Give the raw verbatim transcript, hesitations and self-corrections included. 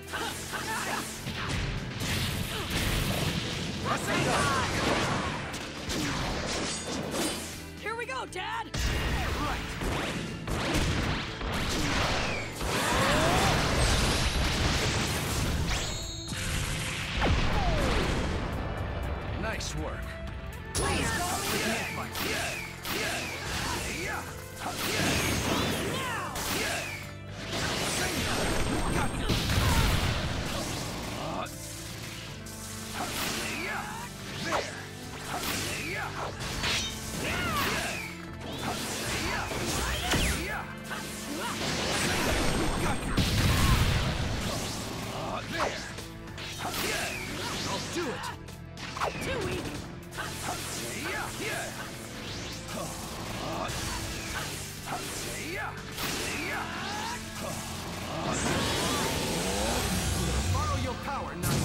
Here we go, Dad! Right. Nice work. Please, go! Yeah, yeah, yeah, yeah, yeah. Now! Yeah. Got you. Uh, yeah. There. Yeah. Yeah. Yeah. Got you. Uh, there. Yeah. I'll do it. Too weak! Yeah. Yeah. Uh, yeah. Yeah. Borrow your power now.